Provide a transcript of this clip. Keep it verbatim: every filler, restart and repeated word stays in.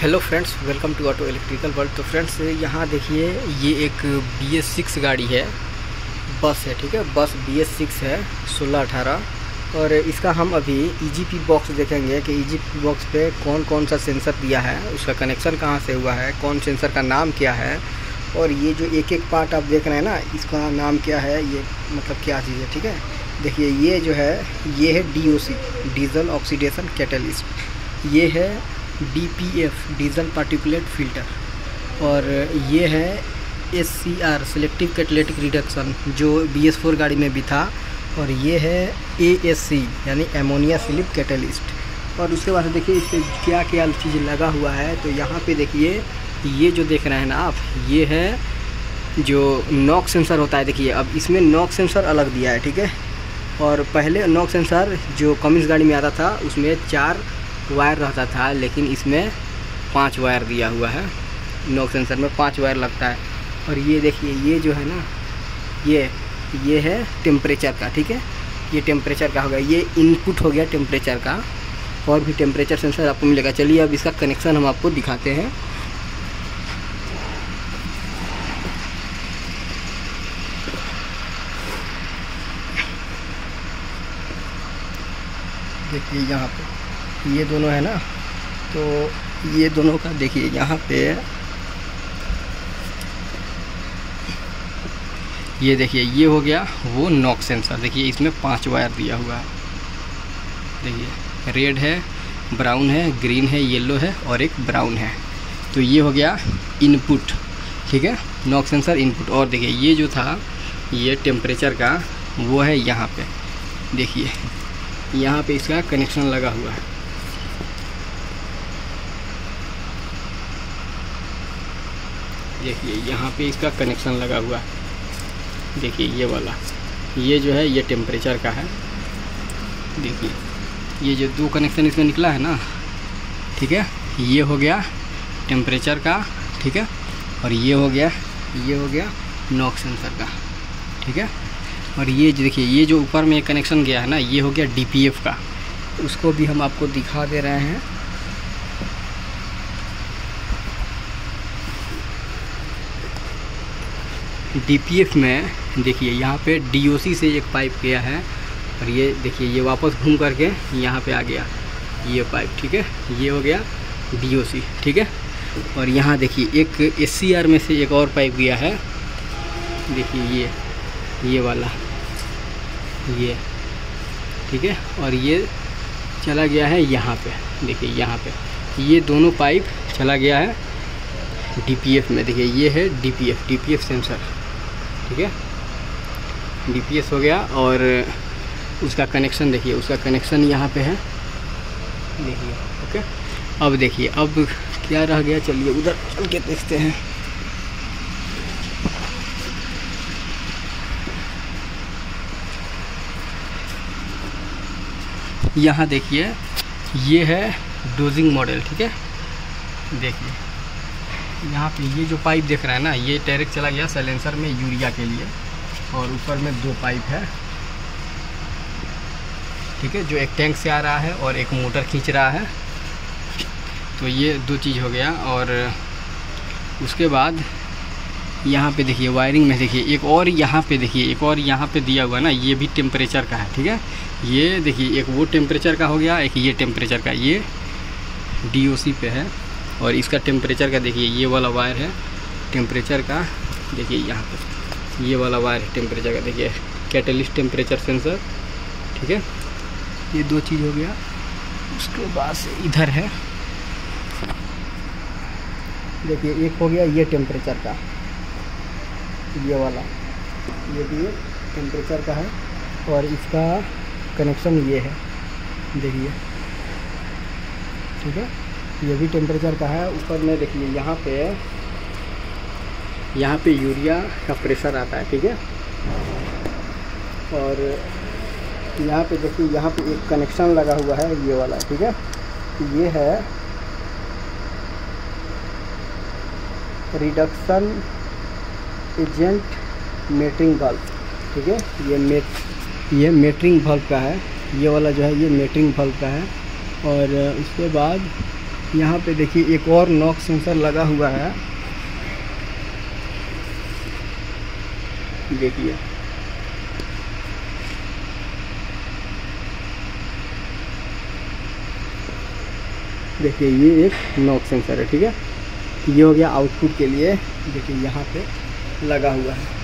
Hello friends, welcome to auto electrical world. तो friends यहाँ देखिए, ये एक बी एस सिक्स गाड़ी है, बस है, ठीक है। बस बी एस सिक्स है सोलह अठारह। और इसका हम अभी ई जी पी बॉक्स देखेंगे कि ई जी पी बॉक्स पे कौन कौन सा सेंसर दिया है, उसका कनेक्शन कहाँ से हुआ है, कौन सेंसर का नाम क्या है, और ये जो एक एक पार्ट आप देख रहे हैं ना, इसका नाम क्या है, ये मतलब क्या चीज़ है, ठीक है। देखिए ये जो है, ये है D O C, diesel oxidation catalyst. ये है D P F, diesel particulate filter. और ये है S C R, selective catalytic reduction, जो बी एस फोर गाड़ी में भी था। और ये है ए एस सी, यानी एमोनिया स्लिप कैटलिस्ट। और उसके बाद देखिए इस पर क्या क्या चीज़ लगा हुआ है। तो यहाँ पे देखिए, ये जो देख रहे हैं ना आप, ये है जो नॉक सेंसर होता है। देखिए अब इसमें नॉक सेंसर अलग दिया है, ठीक है। और पहले नॉक सेंसर जो कमिंस गाड़ी में आता था, उसमें चार वायर रहता था, लेकिन इसमें पांच वायर दिया हुआ है। नॉक सेंसर में पांच वायर लगता है। और ये देखिए, ये जो है ना, ये ये है टेम्परेचर का, ठीक है। ये टेम्परेचर का हो गया, ये इनपुट हो गया टेम्परेचर का। और भी टेम्परेचर सेंसर आपको मिलेगा। चलिए अब इसका कनेक्शन हम आपको दिखाते हैं। देखिए यहाँ पे ये दोनों है ना, तो ये दोनों का देखिए यहाँ पे, ये देखिए ये हो गया वो नॉक सेंसर। देखिए इसमें पांच वायर दिया हुआ है। देखिए रेड है, ब्राउन है, ग्रीन है, येलो है और एक ब्राउन है। तो ये हो गया इनपुट, ठीक है, नॉक सेंसर इनपुट। और देखिए ये जो था, ये टेम्परेचर का वो है यहाँ पे। देखिए यहाँ पे इसका कनेक्शन लगा हुआ है। देखिए यहाँ पे इसका कनेक्शन लगा हुआ है। देखिए ये वाला, ये जो है ये टेम्परेचर का है। देखिए ये जो दो कनेक्शन इसमें निकला है ना, ठीक है, ये हो गया टेम्परेचर का, ठीक है। और ये हो गया, ये हो गया नॉक सेंसर का, ठीक है। और ये देखिए, ये जो ऊपर में कनेक्शन गया है ना, ये हो गया डी पी एफ का। उसको भी हम आपको दिखा दे रहे हैं। डी पी एफ में देखिए यहाँ पे डी ओ सी से एक पाइप गया है। और ये देखिए, ये वापस घूम करके यहाँ पे आ गया ये पाइप, ठीक है। ये हो गया डी ओ सी, ठीक है। और यहाँ देखिए एक एस सी आर में से एक और पाइप गया है। देखिए ये ये वाला, ये, ठीक है। और ये चला गया है यहाँ पे। देखिए यहाँ पे ये दोनों पाइप चला गया है डी पी एफ में। देखिए ये है D P F, D P F sensor, ठीक है। डी पी एस हो गया। और उसका कनेक्शन देखिए, उसका कनेक्शन यहाँ पे है। देखिए ओके। अब देखिए अब क्या रह गया, चलिए उधर चल के देखते हैं। यहाँ देखिए ये है डोजिंग मॉडल, ठीक है। देखिए यहाँ पे ये जो पाइप देख रहे हैं ना, ये डायरेक्ट चला गया साइलेंसर में यूरिया के लिए। और ऊपर में दो पाइप है, ठीक है, जो एक टैंक से आ रहा है और एक मोटर खींच रहा है। तो ये दो चीज़ हो गया। और उसके बाद यहाँ पे देखिए वायरिंग में देखिए एक और, यहाँ पे देखिए एक और यहाँ पे दिया हुआ है ना, ये भी टेम्परेचर का है, ठीक है। ये देखिए एक वो टेम्परेचर का हो गया, एक ये टेम्परेचर का, ये डी ओ सी पे है। और इसका टेम्परेचर का देखिए ये वाला वायर है टेम्परेचर का। देखिए यहाँ पे ये वाला वायर है टेम्परेचर का। देखिए कैटलिस्ट टेम्परेचर सेंसर, ठीक है। ये दो चीज़ हो गया। उसके बाद से इधर है, देखिए एक हो गया ये टेम्परेचर का, ये वाला, ये भी टेम्परेचर का है। और इसका कनेक्शन ये है, देखिए, ठीक है, ये भी टेम्परेचर का है। ऊपर में देखिए यहाँ पे, यहाँ पे यूरिया का प्रेशर आता है, ठीक है। और यहाँ पे देखिए, यहाँ पे एक कनेक्शन लगा हुआ है, ये वाला, ठीक है। ये है रिडक्शन एजेंट मेटरिंग बल्ब, ठीक है। ये मेट ये मेटरिंग बल्ब का है। ये वाला जो है ये मेटरिंग बल्ब का है। और उसके बाद यहाँ पे देखिए एक और नॉक सेंसर लगा हुआ है, देखिए देखिए ये एक नॉक सेंसर है। ठीक है, ये हो गया आउटपुट के लिए, देखिए यहाँ पे लगा हुआ है।